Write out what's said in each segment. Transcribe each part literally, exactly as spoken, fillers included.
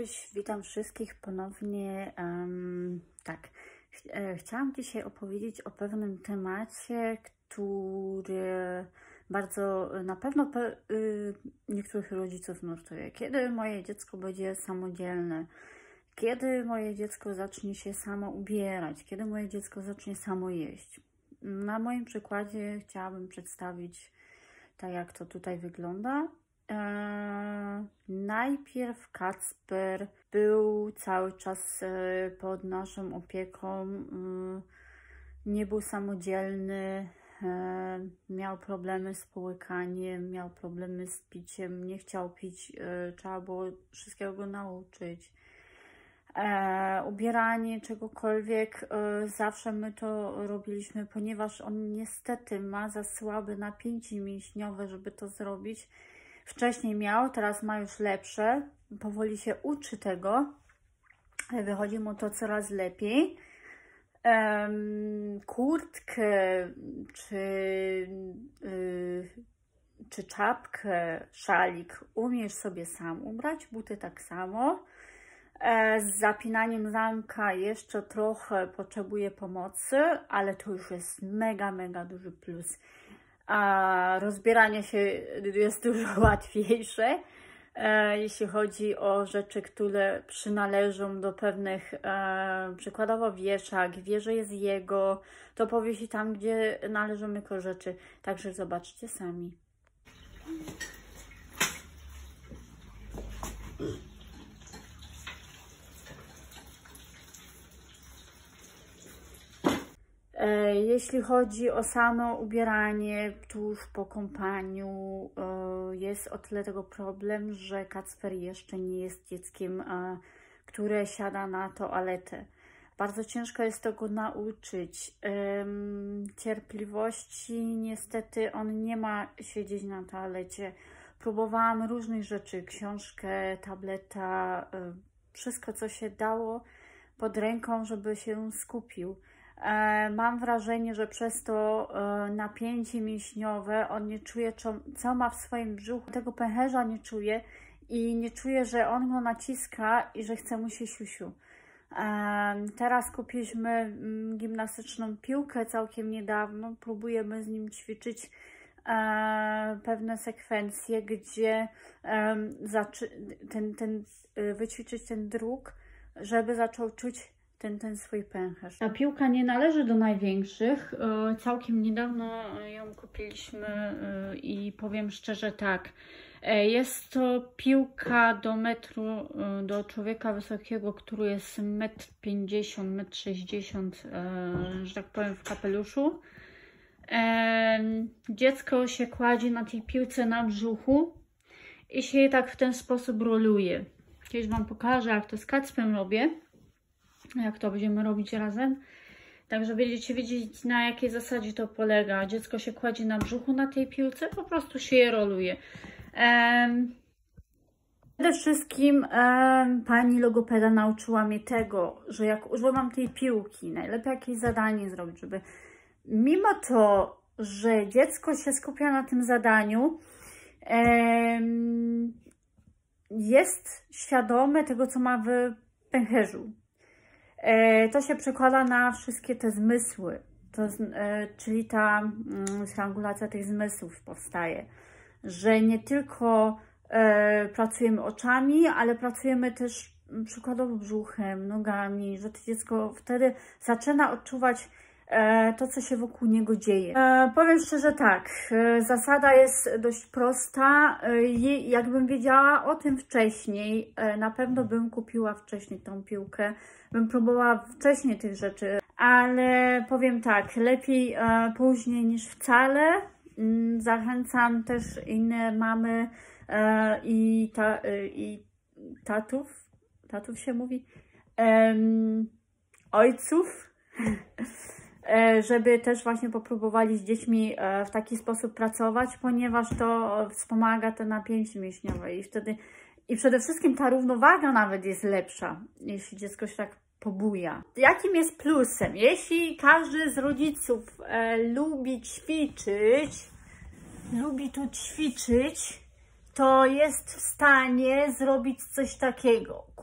Cześć, witam wszystkich ponownie. Um, tak, Ch chciałam dzisiaj opowiedzieć o pewnym temacie, który bardzo na pewno pe y niektórych rodziców nurtuje. Kiedy moje dziecko będzie samodzielne? Kiedy moje dziecko zacznie się samo ubierać? Kiedy moje dziecko zacznie samo jeść? Na moim przykładzie chciałabym przedstawić, tak jak to tutaj wygląda. Eee, najpierw Kacper był cały czas e, pod naszą opieką, e, nie był samodzielny, e, miał problemy z połykaniem, miał problemy z piciem, nie chciał pić, e, trzeba było wszystkiego go nauczyć. E, ubieranie czegokolwiek, e, zawsze my to robiliśmy, ponieważ on niestety ma za słabe napięcie mięśniowe, żeby to zrobić. Wcześniej miał, teraz ma już lepsze, powoli się uczy tego, wychodzi mu to coraz lepiej. Um, kurtkę czy, yy, czy czapkę, szalik umiesz sobie sam ubrać, buty tak samo. E, z zapinaniem zamka jeszcze trochę potrzebuje pomocy, ale to już jest mega, mega duży plus. A rozbieranie się jest dużo łatwiejsze, e, jeśli chodzi o rzeczy, które przynależą do pewnych, e, przykładowo wieszak, wie, że jest jego, to powiesi tam, gdzie należą jako rzeczy. Także zobaczcie sami. Jeśli chodzi o samo ubieranie tuż po kąpaniu, jest o tyle tego problem, że Kacper jeszcze nie jest dzieckiem, które siada na toaletę. Bardzo ciężko jest tego nauczyć. Cierpliwości niestety on nie ma siedzieć na toalecie. Próbowałam różnych rzeczy, książkę, tableta, wszystko co się dało pod ręką, żeby się skupił. Mam wrażenie, że przez to napięcie mięśniowe on nie czuje, co ma w swoim brzuchu. Tego pęcherza nie czuje i nie czuje, że on go naciska i że chce mu się siusiu. Teraz kupiliśmy gimnastyczną piłkę całkiem niedawno. Próbujemy z nim ćwiczyć pewne sekwencje, gdzie ten, ten, wyćwiczyć ten druk, żeby zaczął czuć Ten, ten swój pęcherz. Ta piłka nie należy do największych. Całkiem niedawno ją kupiliśmy i powiem szczerze tak. Jest to piłka do metru, do człowieka wysokiego, który jest metr pięćdziesiąt, metr sześćdziesiąt, że tak powiem, w kapeluszu. Dziecko się kładzie na tej piłce na brzuchu i się je tak w ten sposób roluje. Kiedyś Wam pokażę, jak to z Kacprem robię. Jak to będziemy robić razem. Także będziecie wiedzieć, na jakiej zasadzie to polega. Dziecko się kładzie na brzuchu na tej piłce, po prostu się je roluje. Um, przede wszystkim um, pani logopeda nauczyła mnie tego, że jak używam tej piłki, najlepiej jakieś zadanie zrobić, żeby mimo to, że dziecko się skupia na tym zadaniu, um, jest świadome tego, co ma w pęcherzu. To się przekłada na wszystkie te zmysły, to, czyli ta strangulacja tych zmysłów powstaje, że nie tylko e, pracujemy oczami, ale pracujemy też przykładowo brzuchem, nogami, że to dziecko wtedy zaczyna odczuwać e, to, co się wokół niego dzieje. E, powiem szczerze tak, e, zasada jest dość prosta. E, jakbym wiedziała o tym wcześniej, e, na pewno bym kupiła wcześniej tą piłkę, bym próbowała wcześniej tych rzeczy, ale powiem tak, lepiej e, później niż wcale. Mm, zachęcam też inne mamy e, i, ta, e, i tatów, tatów się mówi, e, ojców, e, żeby też właśnie popróbowali z dziećmi e, w taki sposób pracować, ponieważ to wspomaga te napięcie mięśniowe i wtedy, i przede wszystkim ta równowaga nawet jest lepsza, jeśli dziecko się tak pobuja. Jakim jest plusem? Jeśli każdy z rodziców e, lubi ćwiczyć, lubi tu ćwiczyć, to jest w stanie zrobić coś takiego.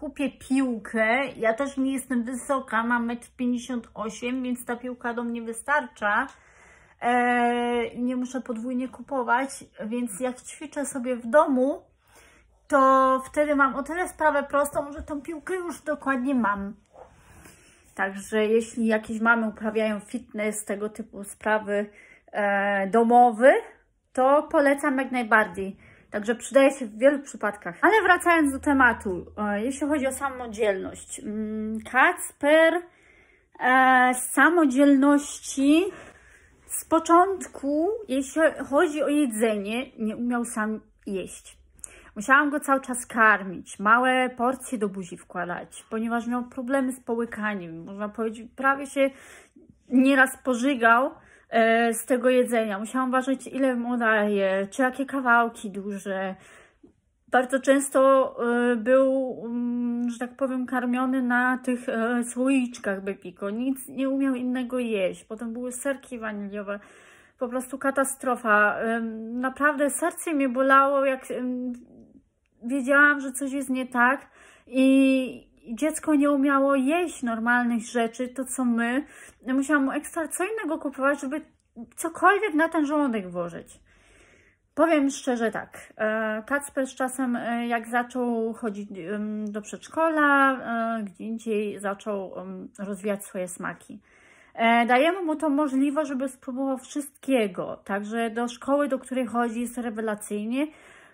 kupię piłkę, ja też nie jestem wysoka, mam metr pięćdziesiąt osiem, więc ta piłka do mnie wystarcza. E, nie muszę podwójnie kupować, więc jak ćwiczę sobie w domu, to wtedy mam o tyle sprawę prostą, że tą piłkę już dokładnie mam. Także jeśli jakieś mamy uprawiają fitness, tego typu sprawy e, domowe, to polecam jak najbardziej. Także przydaje się w wielu przypadkach. Ale wracając do tematu, e, jeśli chodzi o samodzielność. Mm, Kacper e, z samodzielności z początku, jeśli chodzi o jedzenie, nie umiał sam jeść. Musiałam go cały czas karmić, małe porcje do buzi wkładać, ponieważ miał problemy z połykaniem. Można powiedzieć, prawie się nieraz pożygał e, z tego jedzenia. Musiałam ważyć, ile mu daje, czy jakie kawałki duże. Bardzo często e, był, m, że tak powiem, karmiony na tych e, słoiczkach Bepiko. Nic nie umiał innego jeść. Potem były serki waniliowe. Po prostu katastrofa. E, naprawdę serce mnie bolało, jak e, wiedziałam, że coś jest nie tak i dziecko nie umiało jeść normalnych rzeczy, to co my. Musiałam mu ekstra co innego kupować, żeby cokolwiek na ten żołądek włożyć. Powiem szczerze tak, Kacper z czasem, jak zaczął chodzić do przedszkola, gdzie indziej zaczął rozwijać swoje smaki. Dajemy mu to możliwość, żeby spróbował wszystkiego, także do szkoły, do której chodzi, jest rewelacyjnie.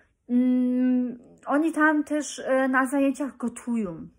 Oni tam też na zajęciach gotują.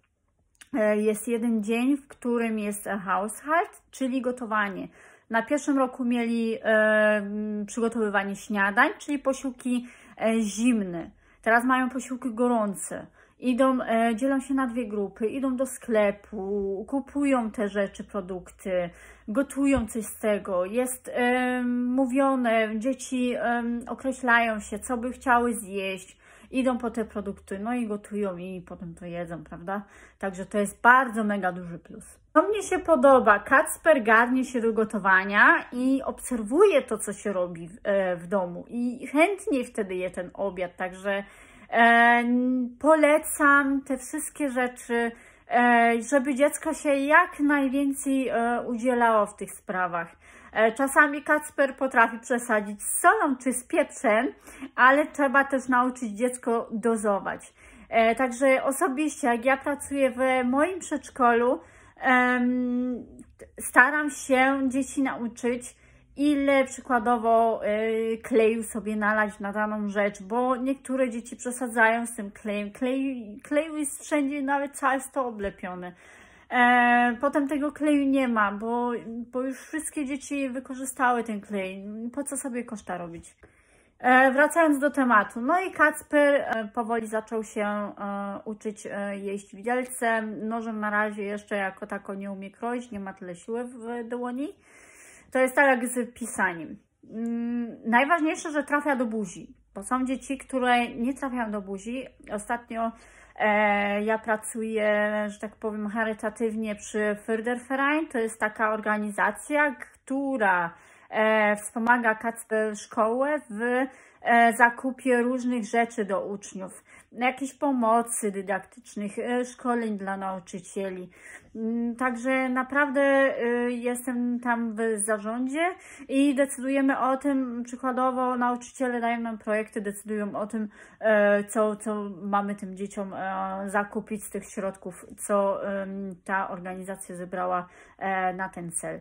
Jest jeden dzień, w którym jest Haushalt, czyli gotowanie. Na pierwszym roku mieli e, przygotowywanie śniadań, czyli posiłki e, zimne. Teraz mają posiłki gorące. Idą, e, dzielą się na dwie grupy, idą do sklepu, kupują te rzeczy, produkty, gotują coś z tego. Jest e, mówione, dzieci e, określają się, co by chciały zjeść. Idą po te produkty, no i gotują i potem to jedzą, prawda? Także to jest bardzo mega duży plus. To mnie się podoba. Kacper garnie się do gotowania i obserwuje to, co się robi w, e, w domu i chętnie wtedy je ten obiad, także e, polecam te wszystkie rzeczy, e, żeby dziecko się jak najwięcej e, udzielało w tych sprawach. Czasami Kacper potrafi przesadzić z solą czy z pieprzem, ale trzeba też nauczyć dziecko dozować. E, także osobiście, jak ja pracuję w moim przedszkolu, em, staram się dzieci nauczyć, ile przykładowo e, kleju sobie nalać na daną rzecz, bo niektóre dzieci przesadzają z tym klejem. Klej, kleju jest wszędzie, nawet całe sto oblepione. E, potem tego kleju nie ma, bo, bo już wszystkie dzieci wykorzystały ten klej. Po co sobie koszta robić? E, wracając do tematu. No i Kacper e, powoli zaczął się e, uczyć e, jeść widelcem. Nożem na razie jeszcze jako tako nie umie kroić, nie ma tyle siły w dłoni. To jest tak jak z pisaniem. Mm, najważniejsze, że trafia do buzi, bo są dzieci, które nie trafiają do buzi. Ostatnio E, ja pracuję, że tak powiem, charytatywnie przy Förderverein. To jest taka organizacja, która e, wspomaga Kacper szkołę w e, zakupie różnych rzeczy do uczniów. Jakiejś pomocy dydaktycznych, e, szkoleń dla nauczycieli. Także naprawdę e, jestem tam w zarządzie i decydujemy o tym, przykładowo nauczyciele dają nam projekty, decydują o tym, e, co, co mamy tym dzieciom e, zakupić z tych środków, co e, ta organizacja zebrała e, na ten cel.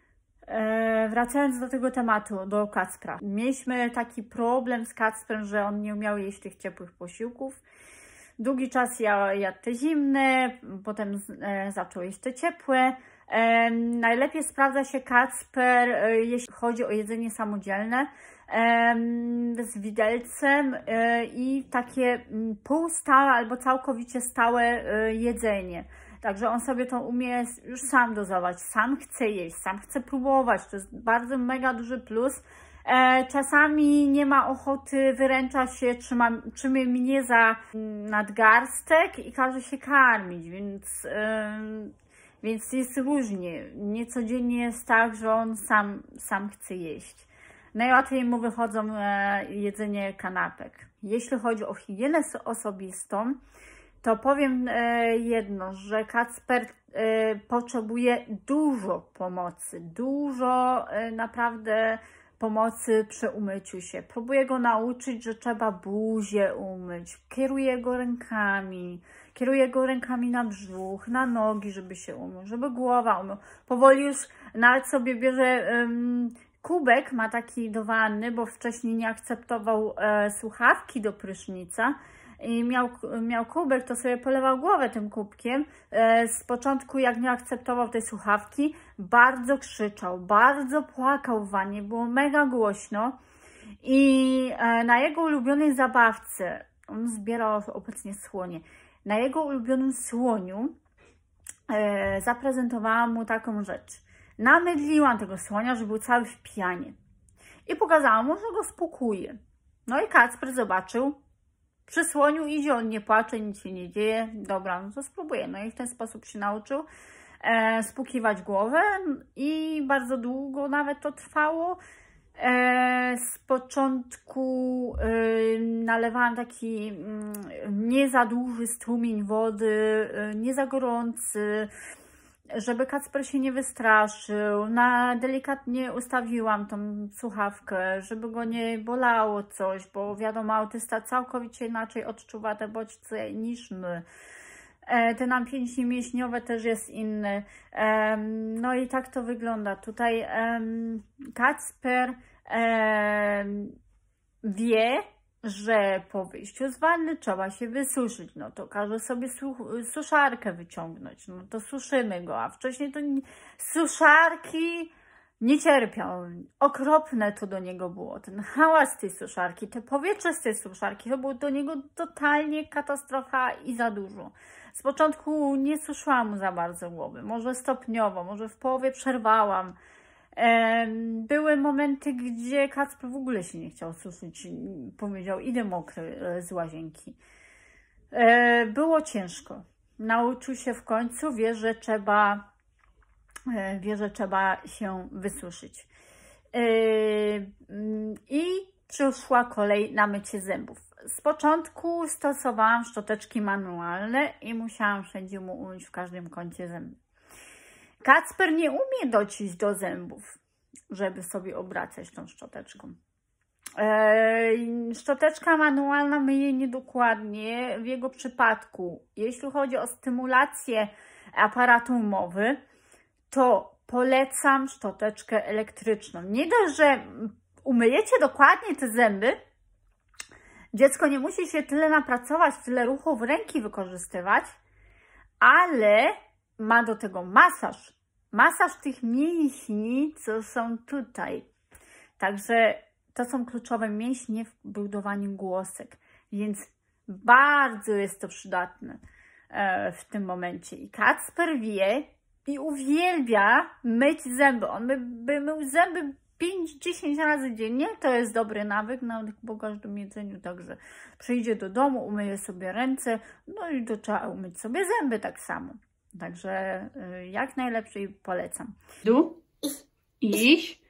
E, wracając do tego tematu, do Kacpra. Mieliśmy taki problem z Kacprem, że on nie umiał jeść tych ciepłych posiłków. Długi czas ja jadł te zimne, potem e, zaczął jeść te ciepłe. E, najlepiej sprawdza się Kacper, e, jeśli chodzi o jedzenie samodzielne, e, z widelcem e, i takie półstałe albo całkowicie stałe e, jedzenie. Także on sobie to umie już sam dozować, sam chce jeść, sam chce próbować. To jest bardzo mega duży plus. E, czasami nie ma ochoty, wyręcza się, trzyma, trzyma mnie za nadgarstek i każe się karmić, więc, e, więc jest różnie. Niecodziennie jest tak, że on sam, sam chce jeść. Najłatwiej mu wychodzą e, jedzenie kanapek. Jeśli chodzi o higienę osobistą, to powiem e, jedno, że Kacper e, potrzebuje dużo pomocy, dużo e, naprawdę pomocy przy umyciu się. Próbuję go nauczyć, że trzeba buzię umyć, kieruję go rękami, kieruję go rękami na brzuch, na nogi, żeby się umył, żeby głowa umył. Powoli już nawet sobie bierze um, kubek, ma taki do wanny, bo wcześniej nie akceptował e, słuchawki do prysznica i miał, miał kubek, to sobie polewał głowę tym kubkiem. E, z początku, jak nie akceptował tej słuchawki, bardzo krzyczał, bardzo płakał w wannie, było mega głośno i e, na jego ulubionej zabawce, on zbierał obecnie słonie, na jego ulubionym słoniu e, zaprezentowałam mu taką rzecz. Namydliłam tego słonia, że był cały w pianie i pokazałam mu, że go spokuje. No i Kacper zobaczył, przy słoniu idzie, on nie płacze, nic się nie dzieje, dobra, no to spróbuję. No i w ten sposób się nauczył e, spukiwać głowę i bardzo długo nawet to trwało. E, z początku e, nalewałam taki mm, nie za duży strumień wody, e, nie za gorący, żeby Kacper się nie wystraszył. Na delikatnie ustawiłam tą słuchawkę, żeby go nie bolało coś, bo wiadomo, autysta całkowicie inaczej odczuwa te bodźce niż my. E, te napięcie mięśniowe też jest inne. E, no i tak to wygląda. Tutaj e, Kacper e, wie, że po wyjściu z wanny trzeba się wysuszyć. No to każe sobie suszarkę wyciągnąć. No to suszymy go, a wcześniej to nie, suszarki nie cierpiał. Okropne to do niego było. Ten hałas tej suszarki, te powietrze z tej suszarki, to było do niego totalnie katastrofa i za dużo. Z początku nie suszyłam mu za bardzo głowy. Może stopniowo, może w połowie przerwałam. Były momenty, gdzie Kacper w ogóle się nie chciał suszyć. Powiedział, idę mokry z łazienki. Było ciężko. Nauczył się w końcu, wie, że trzeba, wie, że trzeba się wysuszyć. I przyszła kolej na mycie zębów. Z początku stosowałam szczoteczki manualne i musiałam wszędzie mu umyć w każdym kącie zęby. Kacper nie umie dociść do zębów, żeby sobie obracać tą szczoteczką. Eee, szczoteczka manualna myje niedokładnie w jego przypadku. Jeśli chodzi o stymulację aparatu mowy, to polecam szczoteczkę elektryczną. Nie dość, że umyjecie dokładnie te zęby, dziecko nie musi się tyle napracować, tyle ruchów ręki wykorzystywać, ale ma do tego masaż. Masaż tych mięśni, co są tutaj. Także to są kluczowe mięśnie w budowaniu głosek. Więc bardzo jest to przydatne e, w tym momencie. I Kacper wie i uwielbia myć zęby. On by, by mył zęby pięć do dziesięciu razy dziennie. To jest dobry nawyk na po każdym jedzeniu. Także przyjdzie do domu, umyje sobie ręce. No i to trzeba umyć sobie zęby tak samo. Także y, jak najlepiej polecam. Du, iś,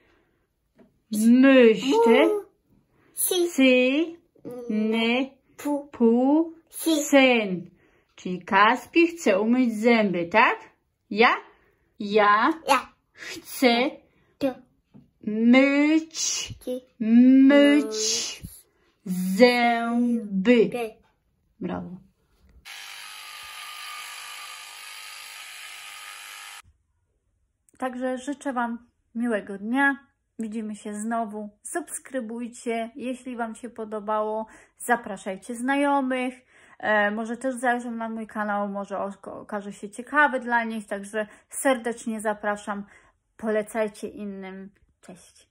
myście, sy, ny, pu, syn. Czyli Kaspi chce umyć zęby, tak? Ja? Ja chcę myć, myć zęby. Brawo. Także życzę Wam miłego dnia. Widzimy się znowu. Subskrybujcie, jeśli Wam się podobało. Zapraszajcie znajomych. E, może też zajrzą na mój kanał, może okaże się ciekawy dla nich. Także serdecznie zapraszam. Polecajcie innym. Cześć.